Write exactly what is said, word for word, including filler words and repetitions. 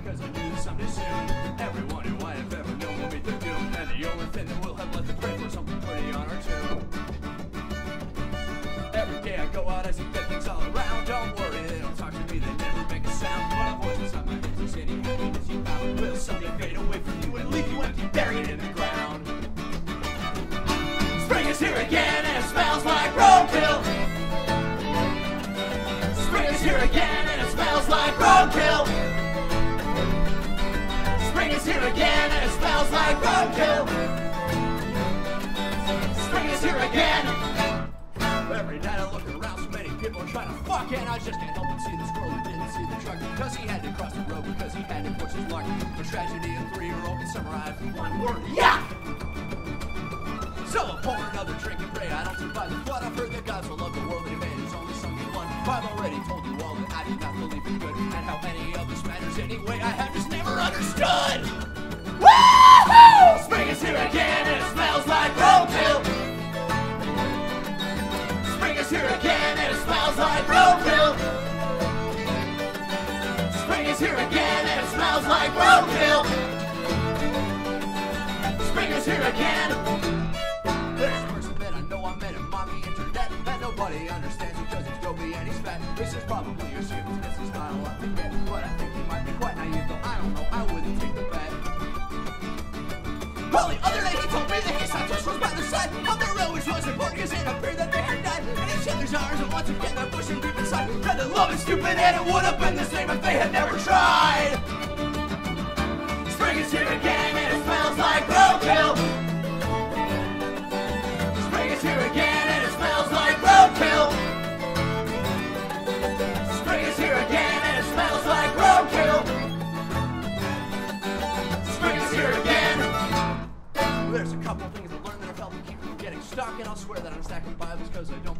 because I knew someday soon everyone who might have ever known will meet their doom. And the only thing that we'll have left to pray for is something pretty on our tomb. Every day I go out, I see dead things all around. Don't worry, they don't talk to me, they never make a sound. But a voice inside my head says any happiness you found will someday fade away from you and leave you empty, buried in the ground. Spring is here again and it smells like roadkill. Spring is here again and it smells like roadkill. Spring is here again and it smells like roadkill. Spring is here again. Every night I look around, so many people are trying to fuck, and I just can't help but see the squirrel who didn't see the truck, because he had to cross the road, because he had to push his luck. The tragedy of three-year-old can summarize with one word: yuck! So I'll pour another drink and pray I don't survive the flood. I've heard that God so loved the world that he made his only son be one. I've already told you all that I do not believe in good, and how any of this matters anyway. I have just never understood. Woo-hoo! Spring is here again and it smells like roadkill. Spring is here again and it smells like roadkill. Spring is here again and it smells like roadkill. Spring is here again. There's a person that I know I met on mommy internet, and nobody understands because he's dopey and he's fat. This is probably your serious, this is not a lot to get, but I think he might be quite naive, though I don't know, I wouldn't take the bet. Well, the other day he told me that he saw two souls by the side of the road, which was important because it appeared that they had died in each other's arms, and once again they're pushing deep inside. That the love is stupid and it would have been the same if they had never tried. Spring is here again and it smells like roadkill. Spring is here again and it smells like roadkill. Spring is here again and it smells like roadkill. Spring is here again. There's a couple things I learned that have helped me keep from getting stuck, and I'll swear that I'm stacking Bibles because I don't